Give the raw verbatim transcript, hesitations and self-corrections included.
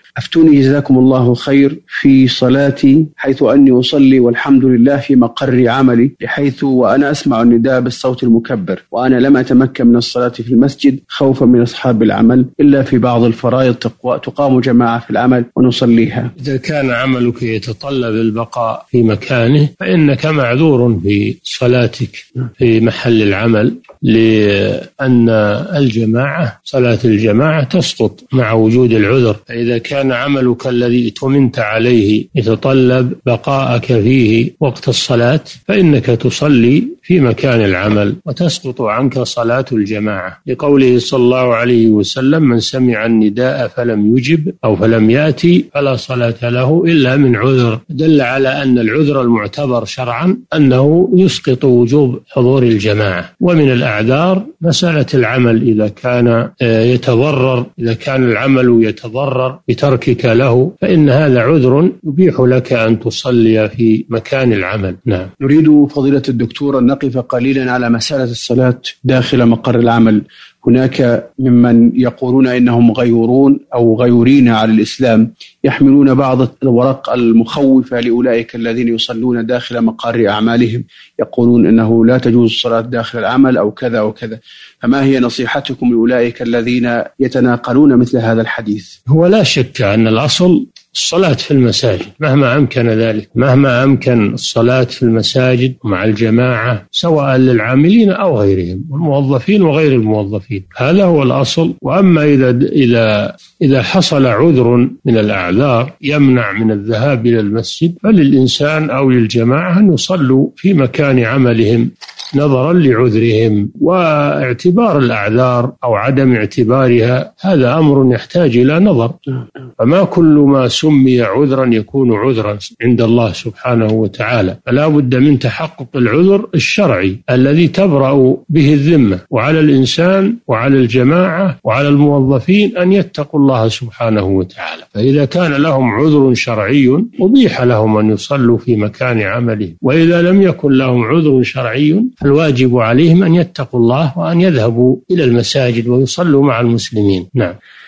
أفتوني جزاكم الله خير في صلاتي حيث أني أصلي والحمد لله في مقر عملي، بحيث وأنا أسمع النداء بالصوت المكبر، وأنا لم أتمكن من الصلاة في المسجد خوفا من أصحاب العمل إلا في بعض الفرائض تقام جماعة في العمل ونصليها. إذا كان عملك يتطلب البقاء في مكانه فإنك معذور في صلاتك في محل العمل، لأن الجماعة صلاة الجماعة تسقط مع وجود العذر. فإذا كان عملك الذي اؤتمنت عليه يتطلب بقاءك فيه وقت الصلاة فإنك تصلي في مكان العمل وتسقط عنك صلاة الجماعة، لقوله صلى الله عليه وسلم: من سمع النداء فلم يجب أو فلم يأتي فلا صلاة له إلا من عذر. دل على أن العذر المعتبر شرعا أنه يسقط وجوب حضور الجماعة. ومن الأعذار مسألة العمل، إذا كان يتضرر إذا كان العمل يتضرر بتركك له فإن هذا عذر يبيح لك أن تصلي في مكان العمل. نعم. نريد فضيلة الدكتور أن نقف قليلا على مسألة الصلاة داخل مقر العمل. هناك ممن يقولون إنهم غيورون أو غيورين على الإسلام، يحملون بعض الورق المخوفة لأولئك الذين يصلون داخل مقر أعمالهم، يقولون إنه لا تجوز الصلاة داخل العمل أو كذا وكذا. فما هي نصيحتكم لأولئك الذين يتناقلون مثل هذا الحديث؟ هو لا شك أن الأصل الصلاة في المساجد مهما أمكن ذلك، مهما أمكن الصلاة في المساجد مع الجماعة سواء للعاملين أو غيرهم والموظفين وغير الموظفين، هذا هو الأصل. وأما إذا إذا إذا حصل عذر من الأعذار يمنع من الذهاب إلى المسجد فللإنسان أو للجماعة أن يصلوا في مكان عملهم نظرا لعذرهم. واعتبار الأعذار أو عدم اعتبارها هذا أمر يحتاج إلى نظر، فما كل ما سمي عذرا يكون عذرا عند الله سبحانه وتعالى، فلا بد من تحقق العذر الشرعي الذي تبرأ به الذمة. وعلى الإنسان وعلى الجماعة وعلى الموظفين أن يتقوا الله سبحانه وتعالى. فإذا كان لهم عذر شرعي أبيح لهم أن يصلوا في مكان عملهم، وإذا لم يكن لهم عذر شرعي فالواجب عليهم أن يتقوا الله وأن يذهبوا إلى المساجد ويصلوا مع المسلمين. نعم.